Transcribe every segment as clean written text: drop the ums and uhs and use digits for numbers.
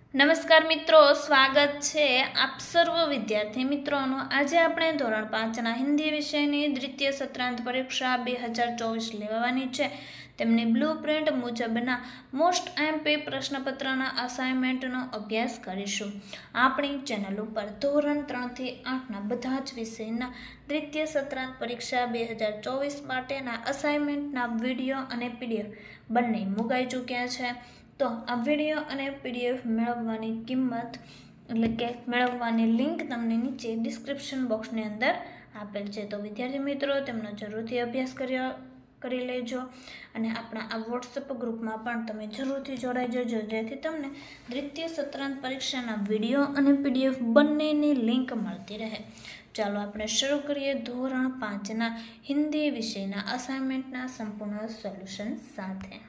નમસ્કાર મિત્રો, સ્વાગત છે આપ સર્વ વિદ્યાર્થી મિત્રોનું। આજે આપણે ધોરણ 5ના હિન્દી વિષયની દ્વિતીય સત્રાંત પરીક્ષા 2024 લેવાની છે। તેમની બ્લુપ્રિન્ટ મુજબના મોસ્ટ આઈએમપી પ્રશ્નપત્રના અસાઇનમેન્ટનો અભ્યાસ કરીશું। આપણી ચેનલ ઉપર ધોરણ 3 થી 8ના બધા જ વિષયના દ્વિતીય સત્રાંત પરીક્ષા 2024 માટેના અસાઇનમેન્ટના વિડીયો અને પીડીએફ બંને મુકાઈ ચૂક્યા છે। તો આ વિડીયો અને પીડીએફ મેળવવાની કિંમત એટલે કે મેળવવાની લિંક તમને નીચે ડિસ્ક્રિપ્શન બોક્સની અંદર આપેલ છે। તો વિદ્યાર્થી મિત્રો તેમનો જરૂરથી અભ્યાસ કરી લેજો અને આપણા આ વોટ્સએપ ગ્રુપમાં પણ તમે જરૂરથી જોડાઈ જજો, જેથી તમને દ્વિતીય સત્રાંત પરીક્ષાના વિડીયો અને પીડીએફ બંનેની લિંક મળતી રહે। ચાલો આપણે શરૂ કરીએ ધોરણ 5ના હિન્દી વિષયના અસાઇનમેન્ટના સંપૂર્ણ સોલ્યુશન સાથે।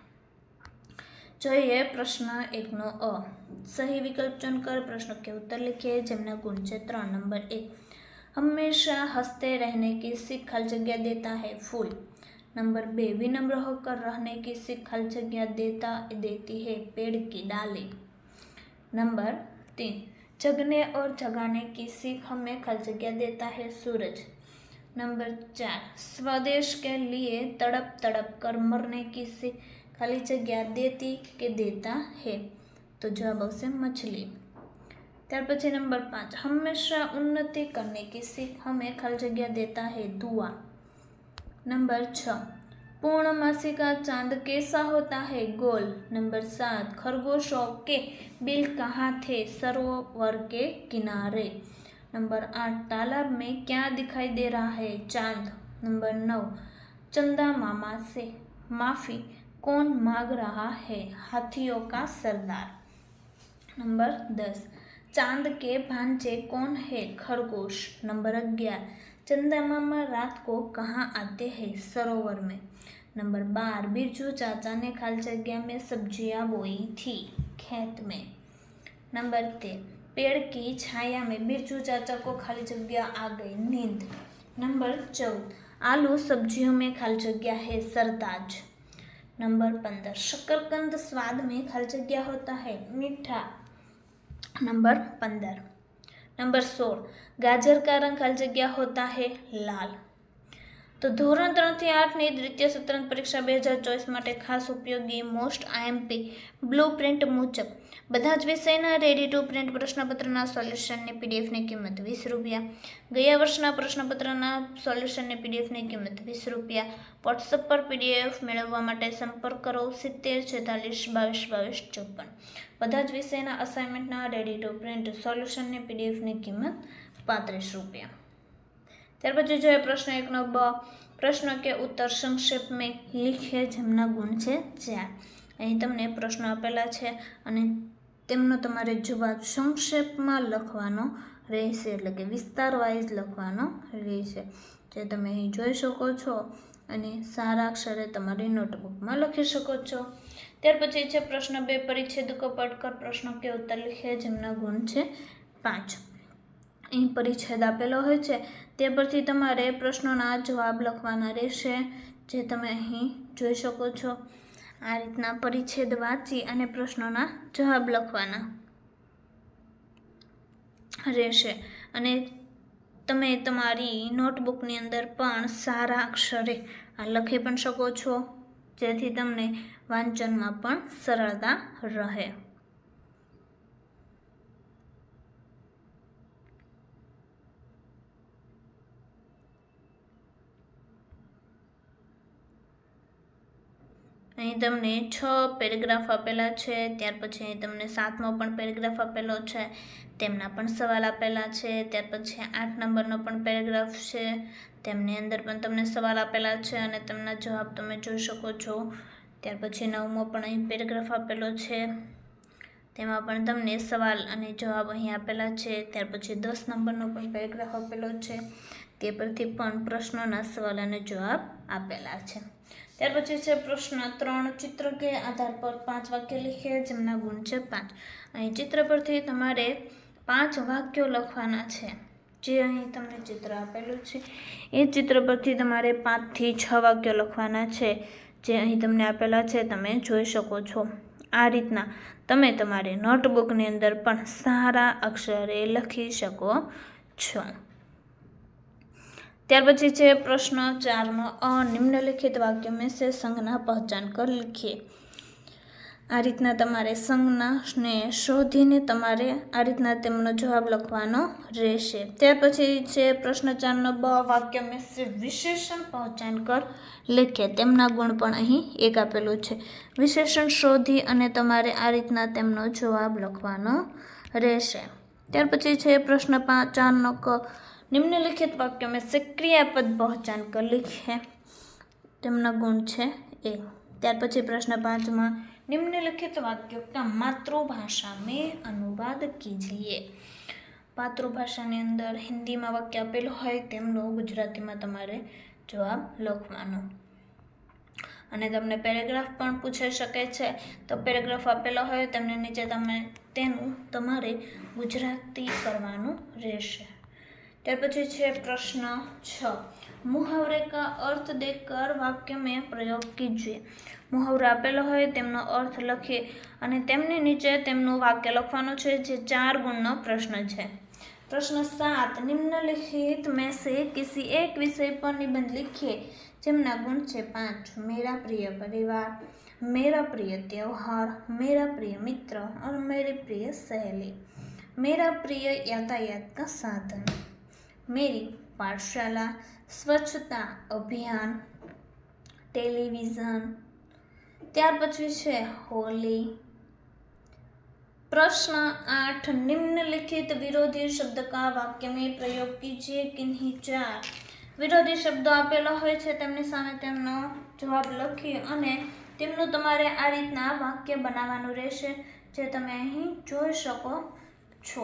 જોઈએ પ્રશ્ન 1નો અ। સही विकल्प चुनकर प्रश्न के उत्तर लिखिए જેમના ગુણ છે 3। नंबर 1, हमेशा हंसते रहने की सीख खाली जगह देता है फूल। नंबर 2, विनम्र होकर रहने की सीख खाली जगह देती है पेड़ की डाली। नंबर 3, जगने और जगाने की सीख हमें खाली जगह देता है सूरज। नंबर 4, स्वदेश के लिए तड़प तड़प कर मरने की सीख खाली जगह देती के देता है, तो जवाब आवशे मछली। त्यार पछी नंबर 5, हमेशा उन्नति करने की सीख हमें खाली जगह देता है दुआ। नंबर 6, पूर्णमासी का चांद कैसा होता है गोल। नंबर 7, खरगोशों के बिल कहाँ थे सरोवर के किनारे। नंबर 8, तालाब में क्या दिखाई दे रहा है चांद। नंबर 9, चंदा मामा से माफी कौन मांग रहा है हाथियों का सरदार। नंबर 10, चांद के भांजे कौन है खरगोश। नंबर 11, चंदा मामा रात को कहाँ आते हैं सरोवर में। नंबर 12, बिरजू चाचा ने खाली जगह में सब्जियां बोई थी खेत में। नंबर 13, पेड़ की छाया में बिरजू चाचा को खाली जगह आ गई नींद। नंबर 14, आलू सब्जियों में खाली जगह है सरताज। नंबर 15, शकरकंद स्वाद में खाली जगह होता है मीठा। नंबर 15। नंबर 16, गाजर का रंग खाली जगह होता है लाल। तो धोरण 3 થી 8ની દ્વિતીય સત્રાંત પરીક્ષા 2024 માટે ખાસ ઉપયોગી મોસ્ટ આઈએમપી બ્લુપ્રિન્ટ મુજબ બધા જ વિષયના રેડી ટુ પ્રિન્ટ પ્રશ્નપત્રના સોલ્યુશનની પીડીએફની કિંમત 20 રૂપિયા। ગયા વર્ષના પ્રશ્નપત્રના સોલ્યુશનની પીડીએફની કિંમત 20 રૂપિયા। વોટ્સએપ પર પીડીએફ મેળવવા માટે સંપર્ક કરો 70 46 22 22 54। બધા જ વિષયના અસાઇનમેન્ટના રેડી ટુ પ્રિન્ટ સોલ્યુશનની પીડીએફની કિંમત 35 રૂપિયા। ત્યાર પછી જોઈએ પ્રશ્ન 1નો બ। પ્રશ્ન કે ઉત્તર સંક્ષેપ में लिखे જેમના ગુણ છે 4। અહીં તમને પ્રશ્નો આપેલા છે અને તેમનો તમારે જવાબ સંક્ષેપમાં લખવાનો રહેશે, એટલે કે વિસ્તાર વાઇઝ લખવાનો રહેશે, જે તમે અહીં જોઈ શકો છો અને સારા અક્ષરે તમારી નોટબુકમાં લખી શકો છો। ત્યાર પછી છે પ્રશ્ન 2, परिच्छेद को पढ़कर प्रश्नों के उत्तर लिखे જેમના ગુણ છે 5। અહીં પરિચ્છેદ આપેલો હોય છે તે પરથી તમારે પ્રશ્નોના જવાબ લખવાના રહેશે, જે તમે અહીં જોઈ શકો છો। આ રીતના પરિચ્છેદ વાંચી અને પ્રશ્નોના જવાબ લખવાના રહેશે અને તમે તમારી નોટબુકની અંદર પણ સારા અક્ષરે આ લખી પણ શકો છો, જેથી તમને વાંચનમાં પણ સરળતા રહે। અહીં તમને 6 પેરેગ્રાફ આપેલા છે। ત્યાર પછી અહીં તમને 7મો પણ પેરેગ્રાફ આપેલો છે, તેમના પણ સવાલ આપેલા છે। ત્યાર પછી 8 નંબરનો પણ પેરેગ્રાફ છે, તેમની અંદર પણ તમને સવાલ આપેલા છે અને તેમના જવાબ તમે જોઈ શકો છો। ત્યાર પછી 9મો પણ અહીં પેરેગ્રાફ આપેલો છે, તેમાં પણ તમને સવાલ અને જવાબ અહીં આપેલા છે। ત્યાર પછી 10 નંબરનો પણ પેરેગ્રાફ આપેલો છે, તે પરથી પણ પ્રશ્નોના સવાલ અને જવાબ આપેલા છે। ત્યાર પછી છે પ્રશ્ન 3, चित्र के आधार पर 5 वाक्य लिखे જેમના ગુણ છે 5। અહીં ચિત્ર પરથી તમારે 5 વાક્યો લખવાના છે, જે અહીં તમને ચિત્ર આપેલું છે એ ચિત્ર પરથી તમારે 5 થી 6 વાક્યો લખવાના છે, જે અહીં તમને આપેલા છે તમે જોઈ શકો છો। આ રીતના તમે તમારી નોટબુકની અંદર પણ સારા અક્ષરે લખી શકો છો। ત્યાર પછી છે પ્રશ્ન 4નો અ, નિમ્નલિખિત વાક્ય में से संज्ञा पहचान कर लिखिए। આ રીતના તમારે સંજ્ઞાને શોધીને તમારે આ રીતના તેમનો જવાબ લખવાનો રહેશે। ત્યાર પછી છે પ્રશ્ન 4નો બ, વાક્ય में से विशेषण पहचान कर लिखिए। તેમના ગુણ પણ અહીં એક આપેલું છે। વિશેષણ શોધી અને તમારે આ રીતના તેમનો જવાબ લખવાનો રહેશે। ત્યાર પછી છે પ્રશ્ન 4નો ક, निम्नलिखित वाक्य में से क्रियापद पहचान कर लिखिए। તેમના ગુણ છે 1। ત્યાર પછી પ્રશ્ન 5માં निम्नलिखित वाक्यों का मातृभाषा में अनुवाद कीजिए। मातृभाषाની અંદર હિન્દીમાં વાક્ય આપેલું હોય તેમનો ગુજરાતીમાં તમારે જવાબ લખવાનો। અને તમને પેરેગ્રાફ પણ પૂછાઈ શકે છે, તો પેરેગ્રાફ આપેલો હોય તેમને નીચે તેનું તમારે ગુજરાતી કરવાનું રહેશે। ત્યાર પછી છે પ્રશ્ન 6, मुहावरे का अर्थ देकर वाक्य में प्रयोग कीजिए। मुहावरो આપેલો હોય તેમનો અર્થ લખી અને તેમની નીચે તેમનું વાક્ય લખવાનું છે, જે 4 ગુણનો પ્રશ્ન છે। प्रश्न 7, निम्नलिखित में से किसी एक विषय पर निबंध लिखिए। જેમના ગુણ છે 5। मेरा प्रिय परिवार, मेरा प्रिय त्योहार, मेरा प्रिय मित्र और मेरी प्रिय सहेली, मेरा प्रिय यातायात का साधन, मेरी पाठशाला, स्वच्छता अभियान, टेलीविज़न। ત્યાર પછી છે होली। प्रश्न 8, निम्नलिखित विरोधी शब्द का वाक्य में प्रयोग कीजिए। किन्हीं 4 विरोधी शब्दों આપેલો હોય છે તેમની સામે તેમનો જવાબ લખી અને તેમનું તમારે આ રીતના વાક્ય બનાવવાનું રહેશે, જે તમે અહીં જોઈ શકો છો।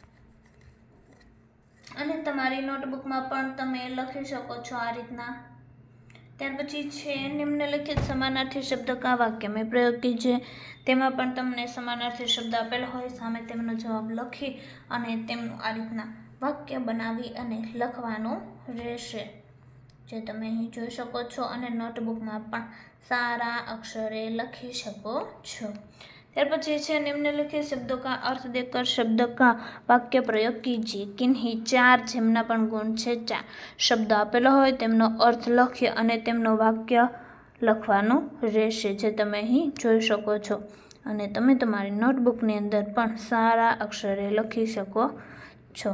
અને તમારી નોટબુકમાં પણ તમે લખી શકો છો આ રીતના। ત્યાર પછી છે નિમ્નલિખિત સમાનાર્થી શબ્દ का वाक्य में प्रयोग कीजिए। તેમાં પણ તમને સમાનાર્થી શબ્દ આપેલો હોય, સામે તેમનો જવાબ લખી અને તેમનું આ રીતના વાક્ય બનાવી અને લખવાનું રહેશે, જે તમે અહીં જોઈ શકો છો અને નોટબુકમાં પણ સારા અક્ષરે લખી શકો છો। ત્યાર પછી છે निम्नलिखित शब्दों का अर्थ देकर शब्द का वाक्य प्रयोग कीजिए। किन्हीं 4 જેમના પણ ગુણ છે 4 શબ્દ આપેલો હોય તેમનો અર્થ લખી અને તેમનો વાક્ય લખવાનું રહેશે, જે તમે અહીં જોઈ શકો છો અને તમે તમારી નોટબુકની અંદર પણ સારા અક્ષરે લખી શકો છો।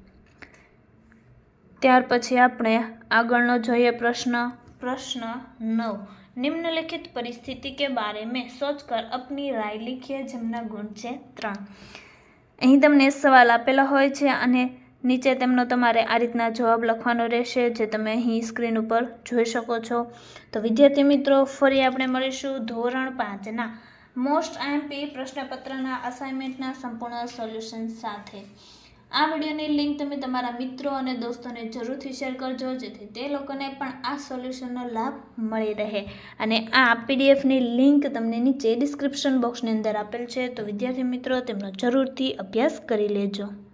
ત્યાર પછી આપણે આગળનો જોઈએ પ્રશ્ન 9, निम्नलिखित परिस्थिति के बारे में सोचकर अपनी राय लिखिए। જેમના ગુણ છે 3। અહીં તમને સવાલ આપેલો હોય છે અને નીચે તેમનો તમારે આ રીતના જવાબ લખવાનો રહેશે, જે તમે અહીં સ્ક્રીન ઉપર જોઈ શકો છો। તો વિદ્યાર્થી મિત્રો, ફરી આપણે મળીશું ધોરણ 5ના મોસ્ટ IMP પ્રશ્નપત્રના અસાઇનમેન્ટના સંપૂર્ણ સોલ્યુશન સાથે। આ વિડીયોની લિંક તમે તમારા મિત્રો અને દોસ્તોને જરૂરથી શેર કરજો, જેથી તે લોકોને પણ આ સોલ્યુશનનો લાભ મળી રહે। અને આ પીડીએફની લિંક તમને નીચે ડિસ્ક્રિપ્શન બોક્સની અંદર આપેલ છે, તો વિદ્યાર્થી મિત્રો તેમનો જરૂરથી અભ્યાસ કરી લેજો।